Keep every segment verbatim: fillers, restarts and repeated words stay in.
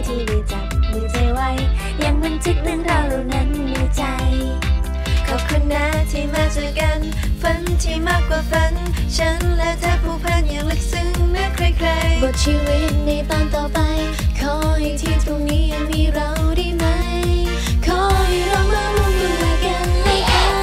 ที่ได้จับมือเธอไว้ยังบันทึกเรื่องราวเหล่านั้นในใจขอบคุณนะที่มาเจอกันฝันที่มากกว่าฝันฉันและเธอผูกพันอย่างลึกซึ้งเมื่อใครๆบทชีวิตในตอนต่อไปขอให้ที่ตรงนี้ยังมีเราได้ไหมขอให้เรามาร่วมดูแลกันและกัน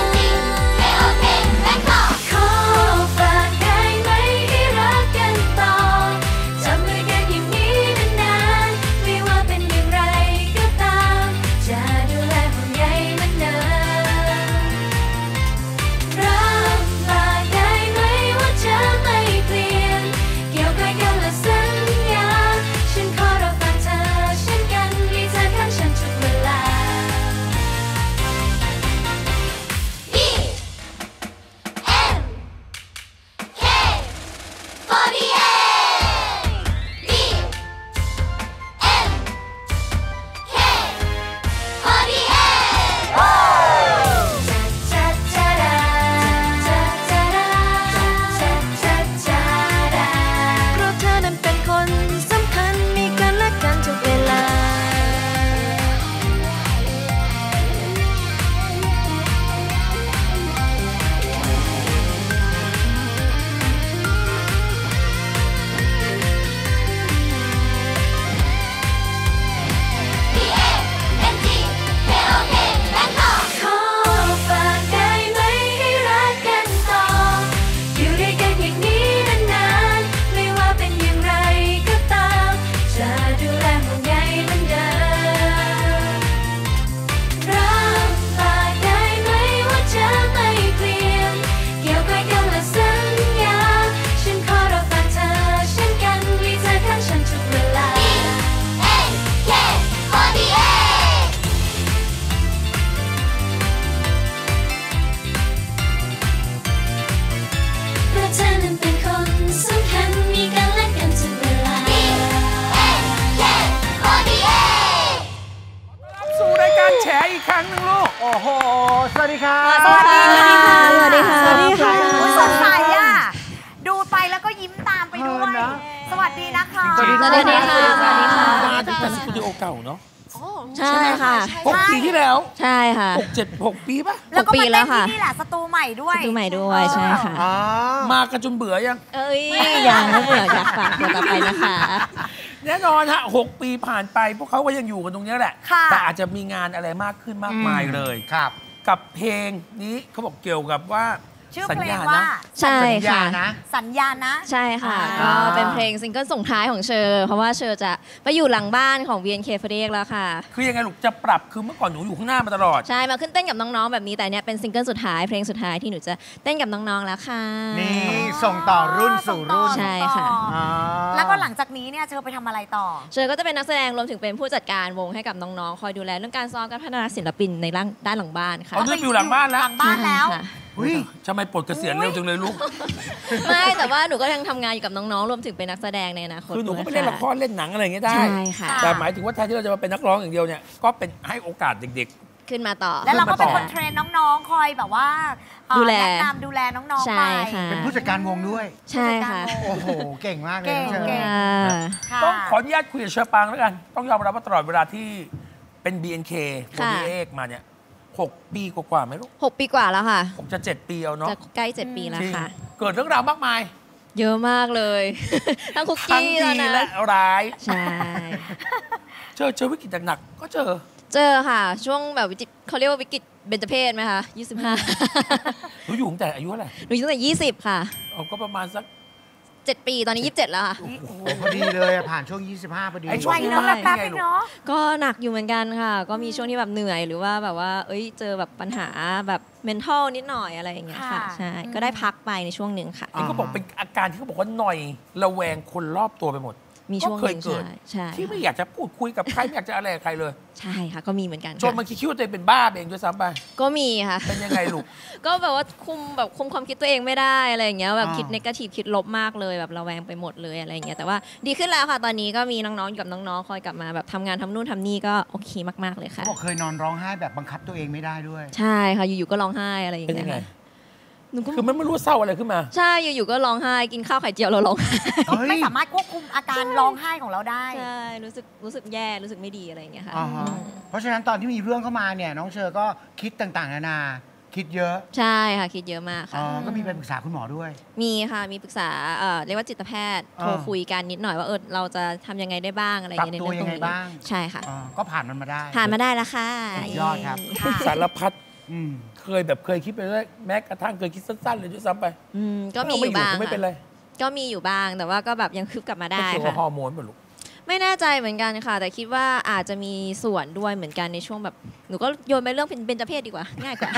ขอฝากได้ไหมให้รักกันต่อจับมือกันอย่างนี้นานๆไม่ว่าเป็นอย่างไรก็ตามจะดูแลห่วงใยมันนานรับปากได้ไหมว่าจะไม่เปลี่ยนเกี่ยวกับกันและสัญญาฉันขอรอฟังเธอเช่นกันมีเธอข้างฉันทุกเวลา B M K สี่สิบแปด B M K สี่สิบแปดจัดจัดจัดจัดจัดจัดจัดจัดเพราะเธอนั้นเป็นคนสำคัญมีกันและกันทุกเวลาขอฝากได้ไหมให้รักกันต่ออยู่ด้วยกันอย่างนี้นานๆไม่ว่าเป็นอย่างไรก็ตามจะดูแลห่วงใยเหมือนเดิมรับปากได้ไหมว่าจะไม่เปลี่ยนเกี่ยวกับกันและสัญญาฉันขอรอฟังเธอเช่นกันมีเธอข้างฉันทุกเวลา B M K สี่สิบแปดเพราะเธอนั้นเป็นคนสำคัญมีกันและกันทุกเวลา B M K สี่สิบแปดสู่รายการแฉอีกครั้งหนึงลูกโอ้โห สวัสดีครับสวัสดีค่ะสวัสดีค่ะสวัสดีค่ะอุ๊ยสดใสอ่ะ ดูไปแล้วก็ยิ้มตามไปด้วยเออนะสวัสดีนะคะสวัสดีสวัสดีค่ะสวัสดีค่ะมาถึงแต่สตูดิโอเก่าเนาะใช่ค่ะหกปีที่แล้วใช่ค่ะหกเจ็ดหกปีป่ะแล้วก็หกปีมาแล้เต้วน ค่ะที่นี่แหละสตูใหม่ด้วยดูใหม่ด้วยใช่ค่ะอ๋อมากันจนเบื่อยังเอ้ยยังไม่เบื่ออยากฝากตัวต่อไปนะคะแน่นอนฮะหกปีผ่านไป พวกเขาก็ยังอยู่กันตรงนี้แหละค่ะแต่อาจจะมีงานอะไรมากขึ้นมากมายเลยครับกับเพลงนี้เขาบอกเกี่ยวกับว่าชื่อสัญเพลงญาว่านะใช่สัญญาค่ะนะสัญญานะใช่ค่ะอ่าก็เป็นเพลงซิงเกิลส่งท้ายของเชอร์เพราะว่าเชอร์จะไปอยู่หลังบ้านของ บี เอ็น เค ฟอร์ตี้เอ็กซ์แล้วค่ะคือยังไงลูกจะปรับคือเมื่อก่อนหนูอยู่ข้างหน้ามาตลอดใช่มาขึ้นเต้นกับน้องๆแบบนี้แต่เนี้ยเป็นซิงเกิลสุดท้ายเพลงสุดท้ายที่หนูจะเต้นกับน้องๆแล้วค่ะนี่ส่งต่อรุ่นสู่รุ่นใช่ค่ะอ๋อแล้วก็หลังจากนี้เนี่ยเธอไปทำอะไรต่อเชอร์ก็จะเป็นนักแสดงรวมถึงเป็นผู้จัดการวงให้กับน้องๆ คอยดูแลเรื่องการซ้อมการพัฒนาศิลปินในร่างด้านหลังบ้านค่ะเอาด้วยอยู่หลังบ้านแล้วหลังบ้านแล้วค่ะอุ้ยทำไมปลดเกษียณเร็วจังเลยลูกไม่แต่ว่าหนูก็ยังทำงานอยู่กับน้องๆ รวมถึงเป็นนักแสดงในอนาคตคือหนูก็ไปด้วยเล่นละครเล่นหนังอะไรอย่างเงี้ยได้ใช่ค่ะค่ะแต่หมายถึงว่าแทนที่เราจะมาเป็นนักร้องอย่างเดียวเนี่ย ก็เป็นให้โอกาสเด็กขึ้นมาต่อแล้วเราก็เป็นขึ้นมาต่อคนเทรนน้องๆ คอยแบบว่าเอ่อดูแลแนะนำดูแลน้องๆใช่ไปค่ะเป็นผู้จัดการวงด้วยใช่ค่ะโอ้โห เก่งมากเลยเก่งนะเชอเก่งอ่าค่ะๆ ต้องขออนุญาตคุยกับเชอปางแล้วกัน ต้องยอมรับว่าตลอดเวลาที่เป็น บี เอ็น เคค่ะสี่สิบเอ็กซ์มาเนี่ยหกปีกว่าๆไหมลูกหกปีกว่าแล้วค่ะผมจะเจ็ดปีเอาเนาะจะใกล้เจ็ดปีแล้วจริงค่ะเกิดเรื่องราวมากมายเยอะมากเลย ทั้งคุกทั้งกี้ดีแล้วและนะร้ายใช่เจอเจอวิกฤตหนักๆก็เจอเจอค่ะ ช่วงแบบวิกฤตเขาเรียกว่าวิกฤตเบญจเพศไหมคะยี่สิบห้าหนูอยู่ตั้งแต่อายุเท่าไหร่หนูอยู่ตั้งแต่ยี่สิบค่ะเอาก็ประมาณสักเจ็ดปีตอนนี้ยี่สิบเจ็ดแล้วค่ะโอ้โหพอดีเลยอะผ่านช่วง ยี่สิบห้าพอดีไอ้ช่วไวงเนอะแป๊บๆเองเนาะก็หนักอยู่เหมือนกันค่ะ ก็มีช่วงที่แบบเหนื่อยหรือว่าแบบว่า เอ้ยเจอแบบปัญหาแบบ mental นิดหน่อยอะไรอย่างเงี้ยค่ะค่ะใช่อืมก็ได้พักไปในช่วงหนึ่งค่ะนี่ก็บอกเป็นอาการที่เขาบอกว่าหน่อยระแวงคนรอบตัวไปหมดมีช่วงหก็เคยนึ่งเกิดใช่ใช่ที่ไม่อยากจะพูดคุยกับใครไม่อยากจะอะไรกับใครเลยใช่ค่ะ ก็มีเหมือนกันจนค่ะบางทีคิดว่าตัวเองเป็นบ้าเองด้วยซ้ำไปก็มีค่ะเป็นยังไงลูกก็แบบว่าคุมแบบคุมความคิดตัวเองไม่ได้อะไรอย่างเงี้ยแบบอ่าคิดนกาทีฟคิดลบมากเลยแบบระแวงไปหมดเลยอะไรอย่างเงี้ยแต่ว่าดีขึ้นแล้วค่ะ ตอนนี้ก็มีน้องๆอยู่กับน้องๆคอยกลับมาแบบทำงานทำนู่นทำนี่ก็โอเคมากๆเลยค่ะบอกเคยนอนร้องไห้แบบบังคับตัวเองไม่ได้ด้วยใช่ค่ะอยู่ๆก็ร้องไห้อะไรอย่างเป็นเงี้ยังไงยค่ะหนูก็คือมันไม่รู้เศร้าอะไรขึ้นมาใช่อยู่ๆก็ร้องไห้กินข้าวไข่เจียวแล้วร้องไห้เฮ้ยไม่สามารถควบคุมอาการร้องไห้ของเราได้ใช่รู้สึกรู้สึกแย่รู้สึกไม่ดีอะไรอย่างเงี้ยค่ะอ่าฮะเพราะฉะนั้นตอนที่มีเรื่องเข้ามาเนี่ยน้องเชอก็คิดต่างๆนานาคิดเยอะใช่ค่ะคิดเยอะมากอ๋ค่ะอก็มีไปปรึกษาคุณหมอด้วยมีค่ะมีปรึกษาเอ่อเรียกว่าจิตแพทย์โทรอ่าคุยกันนิดหน่อยว่าเออเราจะทำยังไงได้บ้างอะไรอย่างเงี้ยปรับตัวในเรื่องตรงยังไงนี้บ้างใช่ค่ะอ๋อก็ผ่านมันมาได้ผ่านมาได้แล้วค่ะสุดยอดครับสารพัดอืมเคยแบบเคยคิดไปเลยแม้กระทั่งเคยคิดสั้นๆเลยด้วยซ้ำไปอืมก็มีอยู่บ้างไม่เป็นไรค่ะก็มีอยู่บ้างแต่ว่าก็แบบยังคืบกลับมาได้เกี่ยวกับค่ะฮอร์โมนป่ะลูกไม่แน่ใจเหมือนกันค่ะ แต่คิดว่าอาจจะมีส่วนด้วยเหมือนกันในช่วงแบบหนูก็โยนไปเรื่องเป็นเบญจเพศดีกว่าง่ายกว่า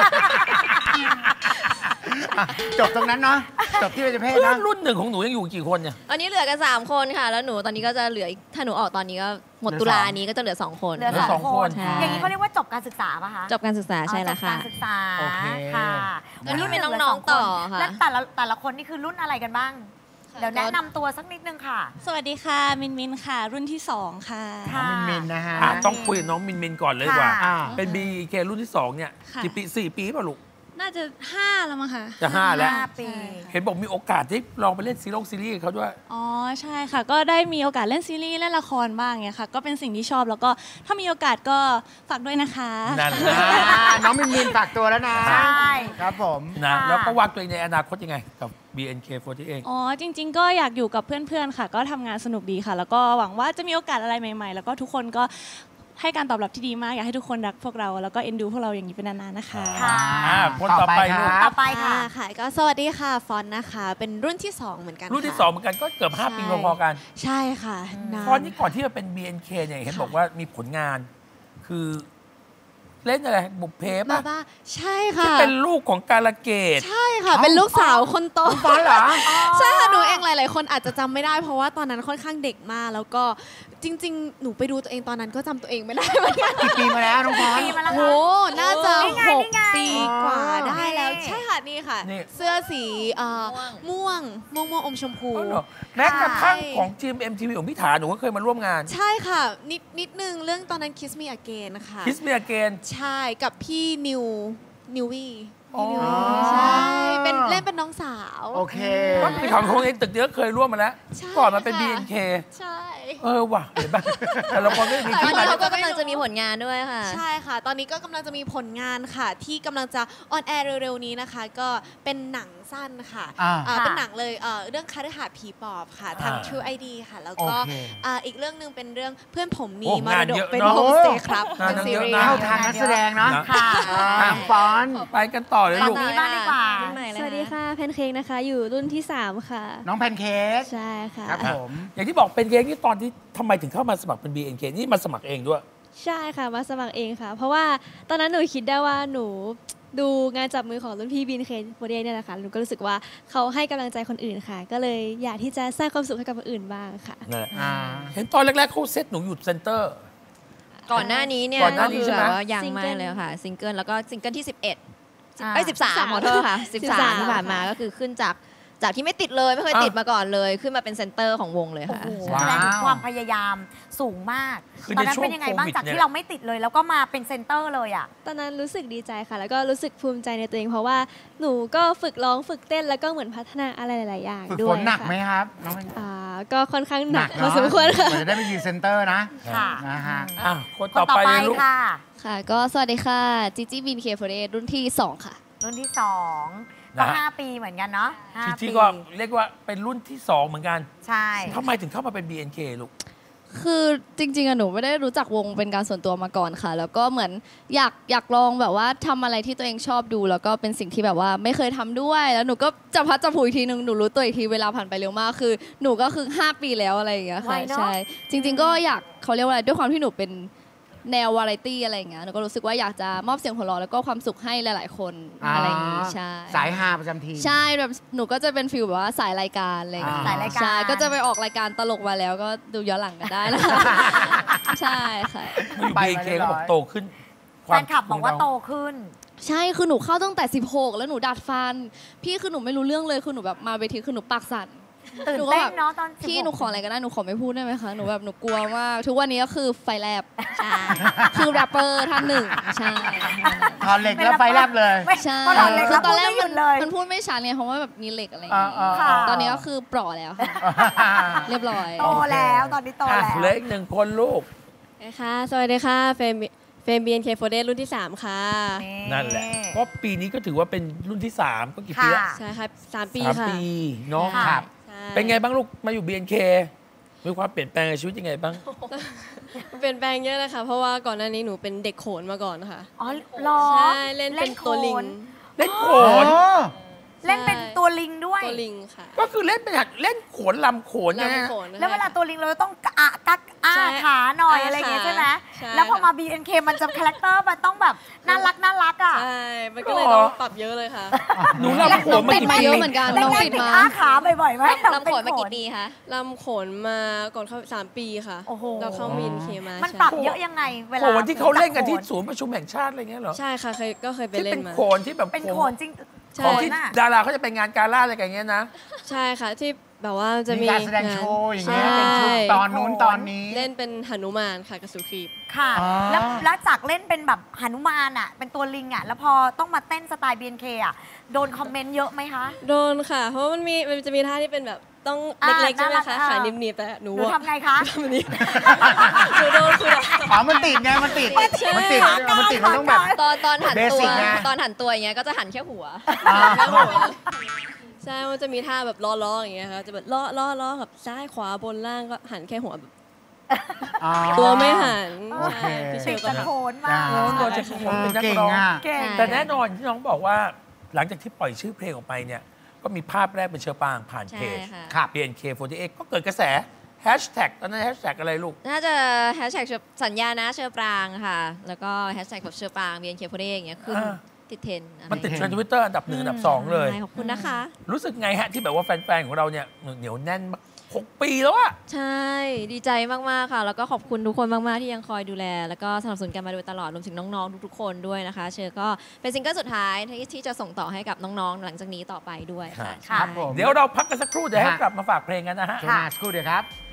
อ่ะจบตรงนั้นเนาะจบที่เป็นเพศเพื่อนะนรุ่นหนึ่งของหนูยังอยู่กี่คนเนี่ยอันนี้เหลือกันสามคนค่ะ แล้วหนูตอนนี้ก็จะเหลืออีกถ้าหนูออกตอนนี้ก็หมดตุลานี้ก็จะเหลือสองคนเหลือเหลือสสออง งคคน นใช่อย่างนี้เขาเรียกว่าจบการศึกษาป่ะคะจบการศึกษาใช่แล้วค่ะอ๋อจบการศึกษาโอเคค่ะแล้วนี่เป็นน้องๆต่อค่ะและแต่ละแต่ละคนนี่คือรุ่นอะไรกันบ้าง เดี๋ยวแนะนำตัวสักนิดนึงค่ะสวัสดีค่ะมินมินค่ะ รุ่นที่สองค่ะค่ะมินมินนะฮะอ่ะต้องคุยกับน้องมินมินก่อนเลยดีกว่าอ่าเป็น บี เค รุ่นที่สองเนี่ยค่ะกี่ปีสี่ปีป่ะลูกน่าจะห้าแล้วมั้งค่ะจะห้าแล้วห้าปีเห็นบอกมีโอกาสที่ลองไปเล่นซีรีส์ซีรีส์กับเขาด้วยอ๋อใช่ค่ะ ก็ได้มีโอกาสเล่นซีรีส์เล่นละครบ้างไงค่ะ ก็เป็นสิ่งที่ชอบแล้วก็ถ้ามีโอกาสก็ฝากด้วยนะคะนั่นอ่าน้องมินมินฝากตัวแล้วนะใช่ครับผมนะค่ะแล้วก็วางตัวเองในอนาคตยังไงกับ บี เอ็น เค สี่สิบเอ็ดอ๋อจริง ๆ ก็อยากอยู่กับเพื่อนๆค่ะ ก็ทำงานสนุกดีค่ะ แล้วก็หวังว่าจะมีโอกาสอะไรใหม่ๆ แล้วก็ทุกคนก็ให้การตอบรับที่ดีมากอยากให้ทุกคนรักพวกเราแล้วก็เอ็นดูพวกเราอย่างนี้เป็นนานๆนะคะค่ะอ่าคนต่อไปลูกคต่รัอบ ไปค่ะค่ะก็สวัสดีค่ะฟอนต์นะคะ เป็นรุ่นที่สองเหมือนกันรุ่นที่ค่ะสองเหมือนกันก็เกือบห้าปีพอๆกันใช่ค่ะนานตอนนี้ก่อนที่จะเป็น บี เอ็น เค เนี่ยเห็นบอกว่ามีผลงาน คือเล่นอะไรบุพเพบ้าป่ะบ้าใช่ที่ค่ะเป็นลูกของกาลเกตใช่ค่ะ เป็นลูกสาวคนโตฟอนเหรอใช่ค่ะหนูเองหลาย ๆ คนอาจจะจำไม่ได้เพราะว่าตอนนั้นค่อนข้างเด็กมากแล้วก็จริง ๆ หนูไปดูตัวเองตอนนั้นก็จำตัวเองไม่ได้เหมือนกันกี่ปีมาแล้วน้องฟอนปีมาแล้วโหค่ะน่าจะนี่ไงหกนี่ไงปีกว่าได้แล้วนี่ใช่ค่ะนี่ค่ะนี่เสื้อสีเอ่อม่วงม่วงม่วงอมชมพูอ๋อเหรอแม้กระทั่งใช่ของทีม เอ็ม ที วี ของพี่ถาหนูก็เคยมาร่วมงานใช่ค่ะ นิดนิดนึงเรื่องตอนนั้น Kiss Me Again นะคะคิสเมียเกนใช่กับพี่นิวนิววี่อ๋อพี่นิววี่ใช่เป็นเล่นเป็นน้องสาวโอเคก็คือของโรงเรียนตึกเยอะเคยร่วมมาแล้วใช่ก่อนมาเป็นค่ะบี เอ็น เคใช่เออว่ะเห็นป่ะแต่ละคนก็มีตอที่นมานี้เขาก็กำลังจะมีผลงานด้วยค่ะใช่ค่ะ ตอนนี้ก็กำลังจะมีผลงานค่ะ ที่กำลังจะออนแอร์เร็วๆนี้นะคะ ก็เป็นหนังสั้นค่ะอ่าอ่าค่ะเป็นหนังเลยเอ่อเรื่องคฤหาสน์ผีปอบค่ะ ทางอ่า True ไอ ดี ค่ะ แล้วก็โอเคอ่าอีกเรื่องหนึ่งเป็นเรื่องเพื่อนผมมีโอ้มรงานดเยกอะเป็นเนอะโฮมสเตย์ครับงานเป็นเยอะซีรีนะส์เข้าทางนักแสดงเนาะค่ะอ่าฟอนไปกันต่อเลยฝั่งลูกนี้บ้างดีกว่ารุ่นใหม่เลยสวัสดีค่ะแพนเค้กนะคะ อยู่รุ่นที่ สาม ค่ะน้องแพนเค้กใช่ค่ะครับผมอย่างที่บอกเป็นเค้กนี่ตอนที่ทำไมถึงเข้ามาสมัครเป็น บี เอ็น เค นี่มาสมัครเองด้วยใช่ค่ะ มาสมัครเองค่ะ เพราะว่าตอนนั้นหนูคิดได้ว่าหนูดูงานจับมือของรุ่นพี่บินเคนโบเดเนี่ยแหละค่ะหนูก็รู้สึกว่าเขาให้กำลังใจคนอื่นค่ะ ก็เลยอยากที่จะสร้างความสุขให้กับคนอื่นบ้างค่ะนั่นแหละอ่าเห็นตอนแรกๆเขาเซตหนูอยู่เซ็นเตอร์ก่อนหน้านี้เนี่ยก่อนหน้านี้ก็คือใช่ไหมแบบว่ายังซิงไม่เกิลเลยค่ะซิงเกิลแล้วก็ซิงเกิลที่สิบเอ็ดอ่าเอ้ยสิบสามขอโทษค่ะสิบสามที่ผ่านมาก็คือขึ้นจากจากที่ไม่ติดเลยไม่เคยติดมาก่อนเลย ขึ้นมาเป็นเซนเตอร์ของวงเลยโอ้ค่ะโหว้าวแสดงถึงความพยายามสูงมากคือตอนในนั้นช่วงเป็นยังไงบ้างโควิดจากเนี่ยที่เราไม่ติดเลย แล้วก็มาเป็นเซนเตอร์เลยอ่ะตอนนั้นรู้สึกดีใจค่ะ แล้วก็รู้สึกภูมิใจในตัวเอง เพราะว่าหนูก็ฝึกร้องฝึกเต้นแล้วก็เหมือนพัฒนาอะไรหลาย ๆ อย่างฝึกด้ฝวยนหนักไหมค่ะครับน้องแพนอ่าก็ค่อนข้างหนักพเนออะสมควรค่ะกว่าจะได้ไปยืนเซนเตอร์นะค่ะนะฮะอ่ะคนคนต่อต่อไปไปเลยลูกค่ะค่ะ ก็สวัสดีค่ะจีจีบินเคฟเรรุ่นที่ สอง ค่ะรุ่นที่สองก็นะฮะห้าปีเหมือนกันเนาะห้าจริปีงๆก็เรียกว่าเป็นรุ่นที่สองเหมือนกันใช่ทำไมถึงเข้ามาเป็น บี เอ็น เค ลูกคือจริงๆอะหนูไม่ได้รู้จักวงเป็นการส่วนตัวมาก่อนค่ะ แล้วก็เหมือนอยากอยากลองแบบว่าทำอะไรที่ตัวเองชอบดู แล้วก็เป็นสิ่งที่แบบว่าไม่เคยทำด้วย แล้วหนูก็จับพัดจับผูอีกทีนึงหนูรู้ตัวอีกทีเวลาผ่านไปเร็วมากคือหนูก็คือห้าปีแล้วอะไรอย่างเงี้ยค่ะใช่จริง ๆ ก็อยากเขาเรียกว่าอะไรด้วยความที่หนูเป็นแนววาไรตี้อะไรอย่างเงี้ยหนูก็รู้สึกว่าอยากจะมอบเสียงหัวเราะแล้วก็ความสุขให้หลายๆ คนอะไรอย่างงี้ใช่สายฮาประจำทีมใช่แบบหนูก็จะเป็นฟิลแบบว่าสายรายการอะไรอย่างเงี้ยอ่าสายรายการใช่ก็จะไปออกรายการตลกมาแล้วก็ดูย้อนหลังกันได้นะ ใช่ค่ะมาอยู่ไปบีมาเอ็น เคเรียบร้อยก็บอกโตขึ้นแฟนคลับบอกว่าโตขึ้นใช่คือหนูเข้าตั้งแต่สิบหกแล้วหนูดัดฟัน พี่คือหนูไม่รู้เรื่องเลยคือหนูแบบมาเวทีคือหนูปากสั่นตื่นหนูก็เต้นแบบเนาะตอนพี่หนูขออะไรก็ได้หนูขอไม่พูดได้ไหมคะหนูแบบหนูกลัวมากทุกวันนี้ก็คือไฟแลบใช่คือแรปเปอร์ท่านหนึ่งใช่ถอดเหล็กแล้วไฟแลบเลยไม่ใช่พอถอดเหล็กคืแล้วอตอนแรกพูดไม่หยุมันดเลยมันพูดไม่ชัดเนี่ยเพราะว่าแบบมีเหล็กอะไรอย่างเงี้ยอ่าค่ะตอนนี้ก็คือปลอแล้วค่ะเรียบร้อยโตแล้วตอนนี้โตอ่ะแล้วเหลืออีกหนึ่งคนลูกค่ะ สวัสดีค่ะ เฟรมเฟรม บี เอ็น เค โฟร์ รุ่นที่ สาม ค่ะนั่นแหละก็ปีนี้ก็ถือว่าเป็นรุ่นที่ สาม ก็กี่ปีละค่ะใช่ครับสามปีสามค่ะปีเนาะค่ะครับใช่เป็นไงบ้างลูกมาอยู่ บี เอ็น เค มีความเปลี่ยนแปลงในชีวิตยังไงบ้างเปลี่ยนแปลงเยอะนะคะ เพราะว่าก่อนหน้านี้หนูเป็นเด็กโขนมาก่อนค่ะอ๋อเหรอใช่ เล่นเป็นตัวลิงเล่นโขโอ้นเล่นเป็นตัวลิงด้วยตัวลิงค่ะก็คือเล่นเป็นหัดเล่นโขนลำโขนไงลำโขนนะคะแล้วเวลาตัวลิงเราจะต้องกะอะกักอ้าใช่ขาหน่อยอ่าอะไรอย่างเงี้ยขาใช่ไหมใช่แล้วพอมา บี เอ็น เค มันจะคาแรคเตอร์มันต้องแบบน่ารักน่ารักอ่ะใช่ มันก็เลยต้องปรับเยอะเลยค่ะหนูลำโขนมาติดกี่มาปีเยอะเหมือนกันแรน้องกติดๆติดมาอ้าขาบ่อยๆไหมลำโขนมากี่ปีคะลำโขนมาก่อนเข้าสามปีค่ะโอ้โหเราเข้ามีนเคมามันใช่ปรับเยอะยังไงเวลาโขนที่เขาเล่นกันที่โขศูนย์ประชุมแห่งชาติอะไรเงี้ยเหรอใช่ค่ะเคยก็เคยไปที่เล่เป็น นมาโขนที่แบบเป็นโขนจริงใช่ของที่โขนน่ะดาราเขาจะไปงานกาล่าอะไรกันเงี้ยนะใช่ค่ะ ที่แบบว่าจะมีมีการแสดงโชว์อย่างเงี้ยใช่เป็นชุดตอนนู้นตอนนี้เล่นเป็นหนุมานค่ะกระสุครีบค่ะอ๋อแล้วแล้วจากเล่นเป็นแบบหนุมานอ่ะ เป็นตัวลิงอ่ะ แล้วพอต้องมาเต้นสไตล์ บี เอ็น เค อ่ะ โดนคอมเมนต์เยอะไหมคะโดนค่ะ เพราะว่ามันมีมันจะมีท่าที่เป็นแบบต้องอ่าเล็กๆใช่ไหมน่ารัคะกอ่าขาหนีบๆแต่หนูหนูอะทำไงคะทำแบบนี้ หนูโดนคือแบบอ๋อมันติดไงมันติดใช่มันติดมันติดมันต้องแบบตอนตอนหันตัว Basic ไงตอนหันตัวอย่างเงี้ยก็จะหันแค่หัวอ่าใช่ มันจะมีท่าแบบล้อๆอย่างเงี้ยค่ะ จะแบบล้อล้อล้อกับซ้ายขวาบนล่างก็หันแค่หัวแบบอ๋อตัวไม่หันโอเคใช่พี่เชติลดก็ตะทำโขนมาอ่าโอ้โดนจากโขนเป็นนักเก่งร้องอ่ะเก่งแต่แน่นอนที่น้องบอกว่าหลังจากที่ปล่อยชื่อเพลงออกไปเนี่ย ก็มีภาพแรกเป็นเชอปางผ่านเพจใช่ค่ะครับบี เอ็น เค โฟร์ตี้เอ็กซ์ก็เกิดกระแสแฮชแท็กตอนนั้นแฮชแท็กอะไรลูกน่าจะแฮชแท็กสัญญานะเชอปรางค่ะ แล้วก็แฮชแท็กแบบเชอปราง บี เอ็น เค โฟร์ตี้อย่างเงี้ยขึ้นอ่าติดเทรนด์อะไรมันติดเห็นเทรนด์ทวิตเตอร์อันดับหนึ่งอันดับสองเลยใช่ขอบคุณนะคะรู้สึกไงฮะที่แบบว่าแฟนๆของเราเนี่ยเหนียวแน่นมากหกปีแล้วอะใช่ ดีใจมาก ๆ ค่ะ แล้วก็ขอบคุณทุกคนมาก ๆ ที่ยังคอยดูแล แล้วก็สนับสนุนกันมาโดยตลอด รวมถึงน้อง ๆ ทุก ๆ คนด้วยนะคะ เชอก็เป็นซิงเกิลสุดท้ายที่ที่จะส่งต่อให้กับน้อง ๆ หลังจากนี้ต่อไปด้วยค่ะครับผมเดี๋ยวเราพักกันสักครู่เดี๋ยวให้กลับมาฝากเพลงกันนะฮะช่วงหน้าสักครู่เดียวครับ